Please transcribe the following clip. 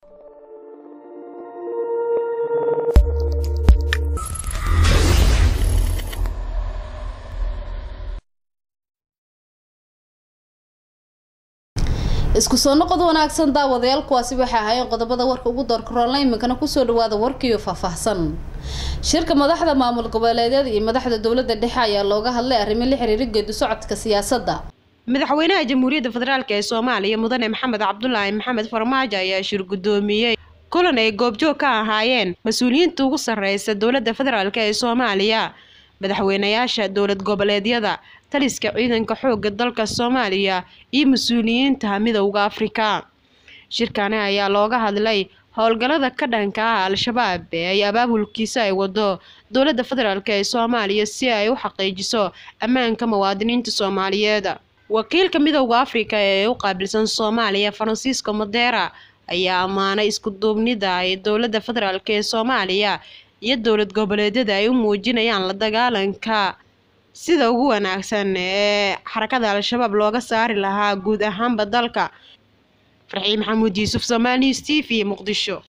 isku soo noqod wanaagsan daawadayaal kuwaasi waxa ahaayeen qodobada warka ugu doorka roonlay imankana ku soo dhawaada warkiyo faahfaahsan shirka madaxda maamul goboleedyada iyo madaxda dawladda dhexe ayaa looga hadlay arrimo la xiriira geedi socodka siyaasadda madaxweynaha jamhuuriyadda federaalka ee Soomaaliya mudane Maxamed Cabdullaahi Maxamed Farmaajo ayaa shir gudoomiyay kulan ay goobjoog ka ahaayeen mas'uuliyiinta ugu sarreeyay dawladda federaalka ee Soomaaliya madaxweynayaasha dawlad goboleedyada taliska ciidanka xoogga dalka Soomaaliya iyo mas'uuliyiinta midowga Afrika shirkan ayaa looga hadlay howlgallada ka dhanka ah al-shabaab ee ay abaabulkiisa ay wado dawladda federaalka ee Soomaaliya si ay u xaqiijiso ammaanka muwaadiniinta Soomaaliyeed wakiilka midowga Afrika ee u qaabilsan Soomaaliya Francisco Madera ayaa amaanay isku duubnida ay dawladda federaalka ee Soomaaliya iyo dawlad goboleedyada ay u muujinayaan la dagaalanka sida ugu wanaagsan ee xarakada al-shabaab looga saari lahaa guud ahaanba dalka Farxii Maxamuud Yuusuf Soomaali TV Muqdisho